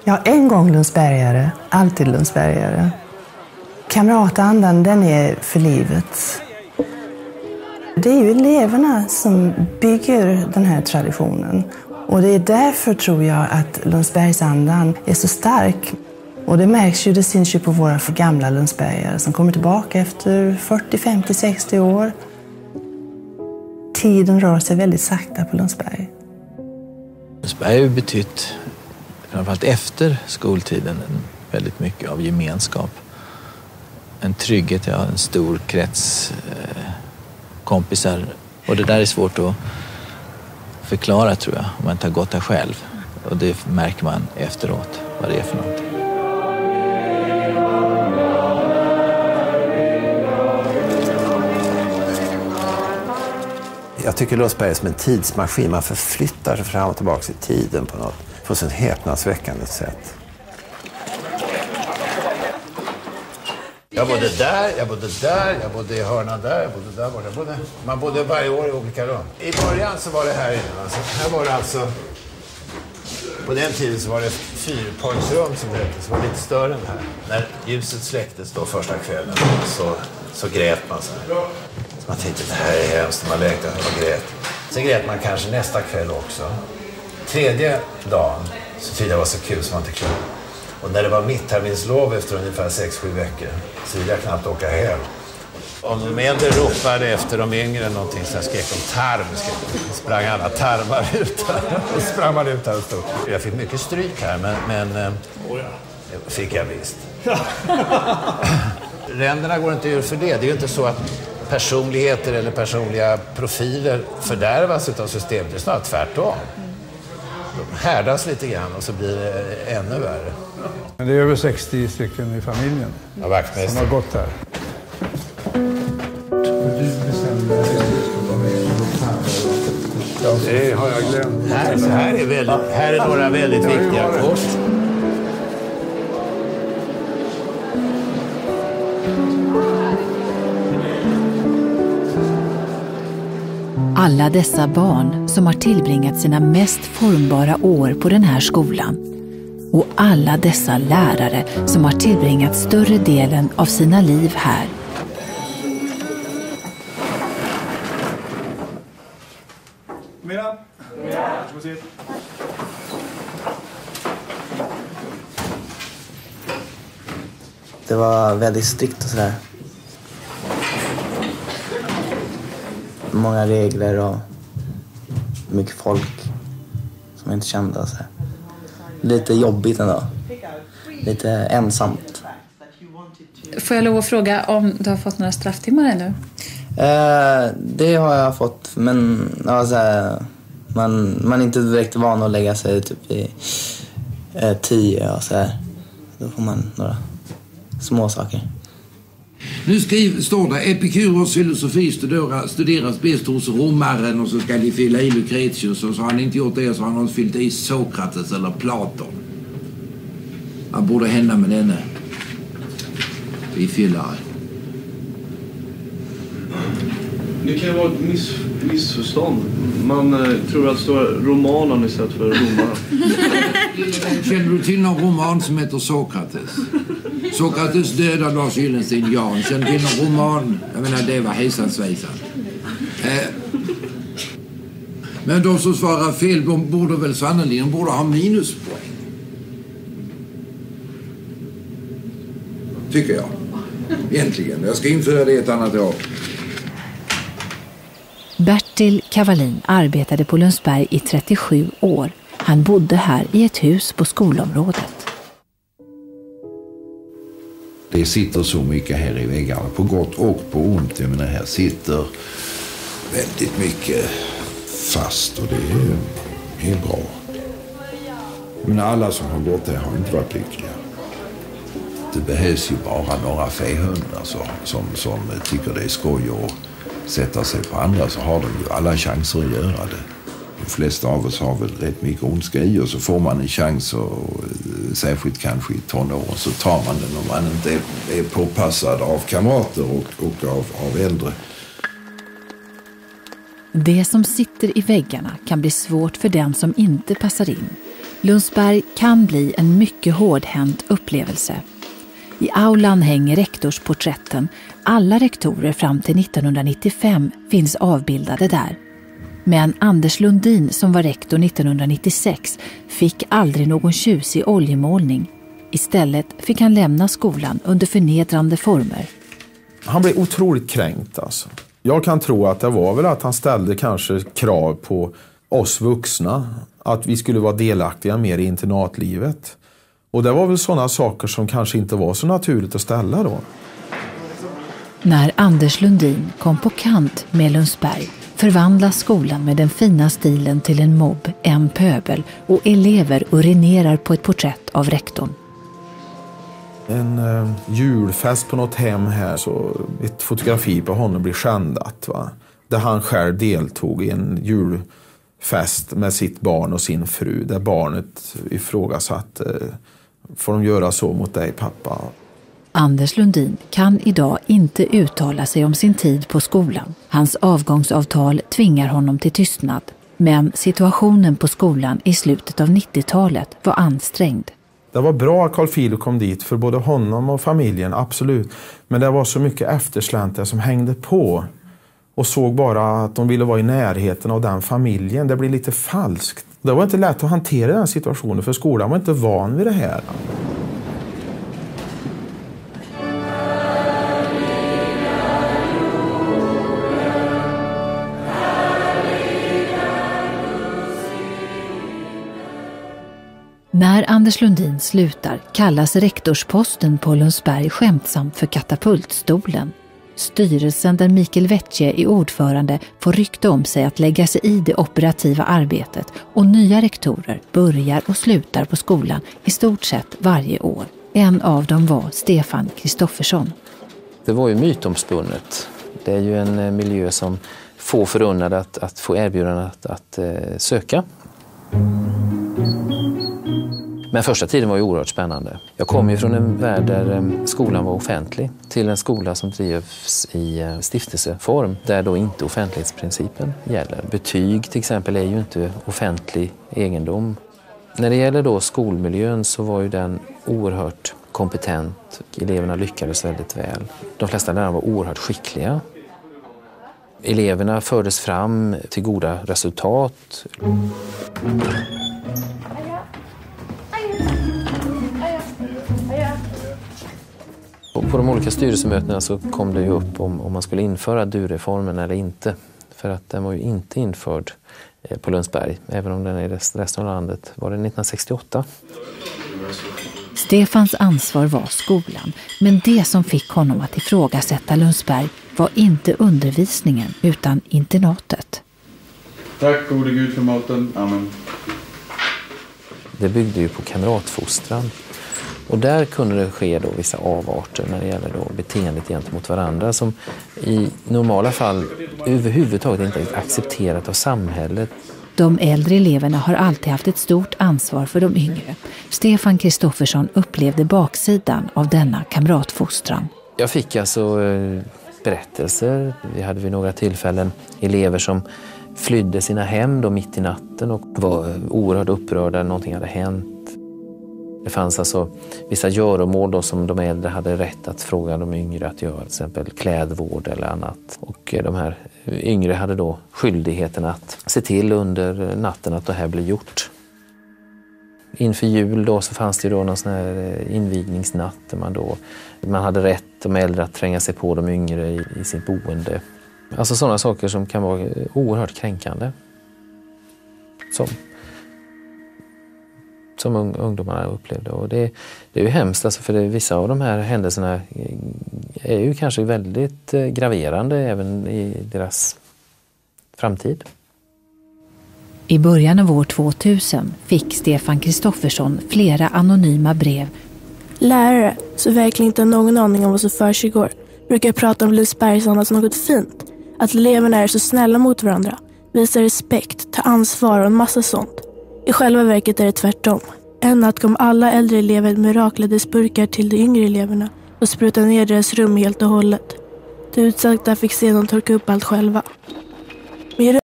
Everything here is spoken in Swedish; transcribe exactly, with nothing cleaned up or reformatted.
Ja, en gång Lundsbergare, alltid Lundsbergare. Kamratandan, den är för livet. Det är ju eleverna som bygger den här traditionen. Och det är därför tror jag att Lundsbergsandan är så stark. Och det märks ju, det syns ju på våra gamla Lundsbergare som kommer tillbaka efter fyrtio, femtio, sextio år. Tiden rör sig väldigt sakta på Lundsberg. Lundsberg har ju betytt, framförallt efter skoltiden, väldigt mycket av gemenskap. En trygghet, ja, en stor krets eh, kompisar. Och det där är svårt att förklara, tror jag, om man inte har gått där själv. Och det märker man efteråt, vad det är för någonting. Jag tycker Lundsberg är som en tidsmaskin. Man förflyttar sig fram och tillbaka i tiden på något på ett häpnadsväckande sätt. Jag bodde där, jag bodde där, jag bodde i hörnan där, jag bodde där, jag bodde. Man bodde varje år i olika rum. I början så var det här inne. Alltså, här var det alltså... På den tiden så var det fyrpojksrum som det hette, som var lite större än här. När ljuset släcktes då första kvällen så, så grät man så här. Så man tänkte, det här är hemskt, man längtade och grät. Sen grät man kanske nästa kväll också. Tredje dagen så tyckte jag var så kul som man inte kunde. Och när det var mittterminslov efter ungefär sex sju veckor så ville jag knappt åka hem. Om de äldre ropade efter de yngre någonting så skrek de tarm. Så sprang alla tarmar ut här. Och sprang man ut här och stod. Jag fick mycket stryk här, men, men oh ja. Fick jag visst. Ränderna går inte ur för det. Det är ju inte så att personligheter eller personliga profiler fördärvas utav systemet. Det är snarare tvärtom. De härdas lite grann och så blir det ännu värre. Men det är över sextio stycken i familjen ja, som har gått där. Det har jag glömt. Här, så här, är väldigt, här är några väldigt viktiga kort. Alla dessa barn som har tillbringat sina mest formbara år på den här skolan och alla dessa lärare som har tillbringat större delen av sina liv här. Mira. Det var väldigt strikt och sådär. Många regler och mycket folk som jag inte kände. Och så här. Lite jobbigt ändå. Lite ensamt. Får jag lov att fråga om du har fått några strafftimmar ännu? Eh, det har jag fått, men ja, så här, man, man är inte direkt van att lägga sig typ i eh, tio och så här. Då får man några små saker. Nu skriv, står det Epikuros filosofi studeras, studeras bäst hos romaren och så ska de fylla i Lucretius och så har han inte gjort det så har han fyllt i Sokrates eller Platon. Vad borde hända med denne? Vi fyller. Det kan ju vara ett miss, missförstånd. Man eh, tror att det står romanen istället för romaren. Känner du till någon roman som heter Sokrates? Sokrates döda Lars Gyllensten, ja. Känner du till någon roman? Jag menar, det var hejsan svejsan. Eh, men de som svarar fel, de borde väl sannolikt borde ha minuspoäng. Tycker jag. Egentligen. Jag ska införa det ett annat år. Bertil Kavalin arbetade på Lundsberg i trettiosju år. Han bodde här i ett hus på skolområdet. Det sitter så mycket här i väggarna, på gott och på ont. Jag menar, här sitter väldigt mycket fast och det är, det är bra. Men alla som har gått där har inte varit lyckliga. Det behövs ju bara några fähundar som, som, som tycker det är skoj att sätta sig på andra, så har de ju alla chanser att göra det. De flesta av oss har väl rätt mycket ondska i och så får man en chans, och särskilt kanske i tonåren så tar man den om man inte är, är påpassad av kamrater och, och av, av äldre. Det som sitter i väggarna kan bli svårt för den som inte passar in. Lundsberg kan bli en mycket hårdhänt upplevelse. I aulan hänger rektorsporträtten. Alla rektorer fram till nittonhundranittiofem finns avbildade där. Men Anders Lundin, som var rektor nittonhundranittiosex, fick aldrig någon tjusig oljemålning. Istället fick han lämna skolan under förnedrande former. Han blev otroligt kränkt alltså. Jag kan tro att det var väl att han ställde kanske krav på oss vuxna. Att vi skulle vara delaktiga mer i internatlivet. Och det var väl sådana saker som kanske inte var så naturligt att ställa då. När Anders Lundin kom på kant med Lundsberg förvandlas skolan med den fina stilen till en mobb, en pöbel, och elever urinerar på ett porträtt av rektorn. En eh, julfest på något hem här, så ett fotografi på honom blir skändat, va? Där han själv deltog i en julfest med sitt barn och sin fru, där barnet ifrågasatte, eh, får de göra så mot dig, pappa? Anders Lundin kan idag inte uttala sig om sin tid på skolan. Hans avgångsavtal tvingar honom till tystnad. Men situationen på skolan i slutet av nittiotalet var ansträngd. Det var bra att Carl Philip kom dit för både honom och familjen, absolut. Men det var så mycket efterslänter som hängde på. Och såg bara att de ville vara i närheten av den familjen. Det blev lite falskt. Det var inte lätt att hantera den situationen, för skolan var inte van vid det här. När Anders Lundin slutar kallas rektorsposten på Lundsberg skämtsamt för katapultstolen. Styrelsen där Mikael Wetje är ordförande får rykte om sig att lägga sig i det operativa arbetet, och nya rektorer börjar och slutar på skolan i stort sett varje år. En av dem var Stefan Kristoffersson. Det var ju mytomspunnet. Det är ju en miljö som få förunnade att, att få erbjudande att, att eh, söka. Men första tiden var ju oerhört spännande. Jag kom ju från en värld där skolan var offentlig till en skola som drivs i stiftelseform där då inte offentlighetsprincipen gäller. Betyg till exempel är ju inte offentlig egendom. När det gäller då skolmiljön så var ju den oerhört kompetent. Eleverna lyckades väldigt väl. De flesta lärare var oerhört skickliga. Eleverna fördes fram till goda resultat. På de olika styrelsemötena så kom det ju upp om, om man skulle införa D U-reformen eller inte. För att den var ju inte införd på Lundsberg, även om den är i resten av landet. Var det nittonhundrasextioåtta? Stefans ansvar var skolan, men det som fick honom att ifrågasätta Lundsberg var inte undervisningen utan internatet. Tack gode Gud för maten. Amen. Det byggde ju på kamratfostran. Och där kunde det ske då vissa avarter när det gäller då beteendet gentemot varandra som i normala fall överhuvudtaget inte är accepterat av samhället. De äldre eleverna har alltid haft ett stort ansvar för de yngre. Stefan Kristoffersson upplevde baksidan av denna kamratfostran. Jag fick alltså berättelser. Vi hade vid några tillfällen elever som flydde sina hem då mitt i natten och var oerhört upprörda när någonting hade hänt. Det fanns alltså vissa göromål då som de äldre hade rätt att fråga de yngre att göra, till exempel klädvård eller annat. Och de här yngre hade då skyldigheten att se till under natten att det här blev gjort. Inför jul då så fanns det då någon sån här invigningsnatt där man då man hade rätt de äldre att tränga sig på de yngre i, i sitt boende. Alltså sådana saker som kan vara oerhört kränkande. Som som ungdomarna upplevde. Och det, det är ju hemskt, alltså, för det, vissa av de här händelserna är ju kanske väldigt graverande även i deras framtid. I början av år tvåtusen fick Stefan Kristoffersson flera anonyma brev. Lärare, så verkligen inte någon aning om vad som försiggår, brukar prata om Lundsbergsanda som något fint. Att eleverna är så snälla mot varandra, visar respekt, tar ansvar och en massa sånt. I själva verket är det tvärtom. En natt kom alla äldre elever med raklades burkar till de yngre eleverna och sprutade ner deras rum helt och hållet. De utsagda fick sedan torka upp allt själva.